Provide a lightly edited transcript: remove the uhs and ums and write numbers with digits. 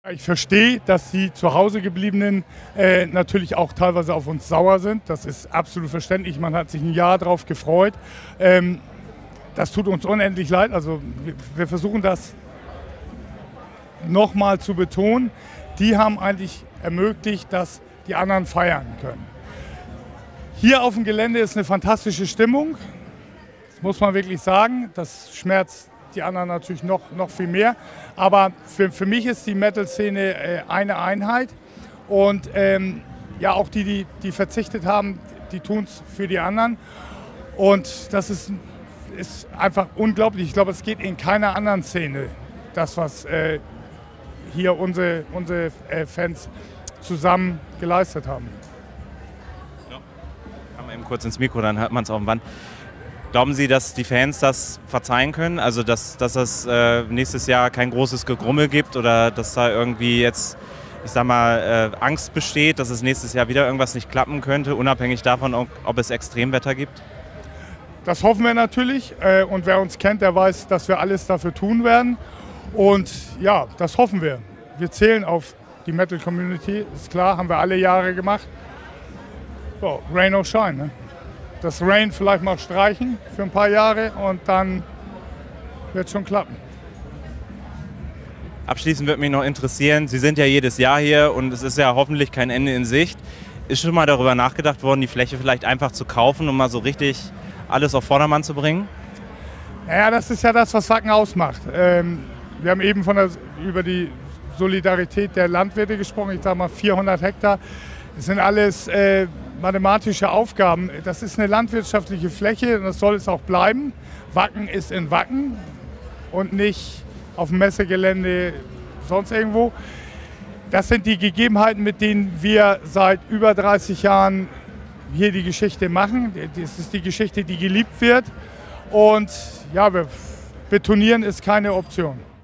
Ich verstehe, dass die zu Hause gebliebenen natürlich auch teilweise auf uns sauer sind. Das ist absolut verständlich. Man hat sich ein Jahr darauf gefreut. Das tut uns unendlich leid. Also wir versuchen das nochmal zu betonen. Die haben eigentlich ermöglicht, dass die anderen feiern können. Hier auf dem Gelände ist eine fantastische Stimmung. Das muss man wirklich sagen. Das schmerzt die anderen natürlich noch viel mehr. Aber für mich ist die Metal-Szene eine Einheit. Und ja, auch die verzichtet haben, die tun es für die anderen. Und das ist einfach unglaublich. Ich glaube, es geht in keiner anderen Szene, das, was hier unsere Fans zusammen geleistet haben. Ja. Kann man eben kurz ins Mikro, dann hört man es auf dem Band. Glauben Sie, dass die Fans das verzeihen können? Also dass es nächstes Jahr kein großes Gegrummel gibt oder dass da irgendwie jetzt, ich sag mal, Angst besteht, dass es nächstes Jahr wieder irgendwas nicht klappen könnte, unabhängig davon, ob es Extremwetter gibt? Das hoffen wir natürlich. Und wer uns kennt, der weiß, dass wir alles dafür tun werden. Und ja, das hoffen wir. Wir zählen auf die Metal-Community, ist klar, haben wir alle Jahre gemacht. So, Rain or Shine, ne? Das Rain vielleicht mal streichen für ein paar Jahre und dann wird es schon klappen. Abschließend würde mich noch interessieren, Sie sind ja jedes Jahr hier und es ist ja hoffentlich kein Ende in Sicht. Ist schon mal darüber nachgedacht worden, die Fläche vielleicht einfach zu kaufen, um mal so richtig alles auf Vordermann zu bringen? Naja, das ist ja das, was Wacken ausmacht. Wir haben eben über die Solidarität der Landwirte gesprochen. Ich sage mal 400 Hektar. Das sind alles mathematische Aufgaben. Das ist eine landwirtschaftliche Fläche und das soll es auch bleiben. Wacken ist in Wacken und nicht auf dem Messegelände sonst irgendwo. Das sind die Gegebenheiten, mit denen wir seit über 30 Jahren hier die Geschichte machen. Das ist die Geschichte, die geliebt wird. Und ja, betonieren ist keine Option.